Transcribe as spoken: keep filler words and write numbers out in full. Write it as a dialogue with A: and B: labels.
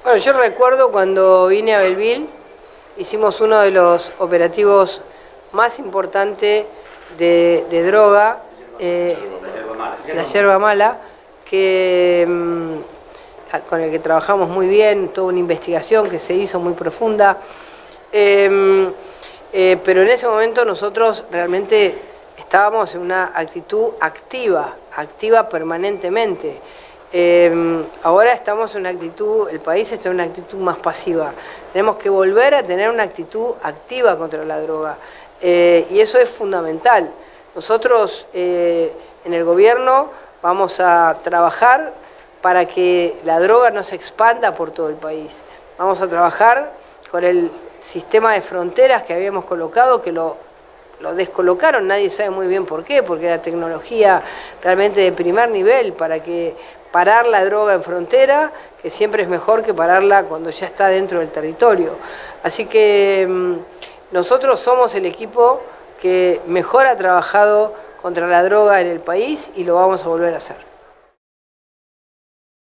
A: Bueno, yo recuerdo cuando vine a Belville, hicimos uno de los operativos más importantes de, de droga, eh, la yerba mala, que, mm, con el que trabajamos muy bien, toda una investigación que se hizo muy profunda, eh, eh, pero en ese momento nosotros realmente estábamos en una actitud activa, activa permanentemente. Eh, ahora estamos en una actitud, el país está en una actitud más pasiva. Tenemos que volver a tener una actitud activa contra la droga, eh, y eso es fundamental. Nosotros eh, en el gobierno vamos a trabajar para que la droga no se expanda por todo el país. Vamos a trabajar con el sistema de fronteras que habíamos colocado, que lo Lo descolocaron, nadie sabe muy bien por qué, porque era tecnología realmente de primer nivel para que parar la droga en frontera, que siempre es mejor que pararla cuando ya está dentro del territorio. Así que mmm, nosotros somos el equipo que mejor ha trabajado contra la droga en el país y lo vamos a volver a hacer.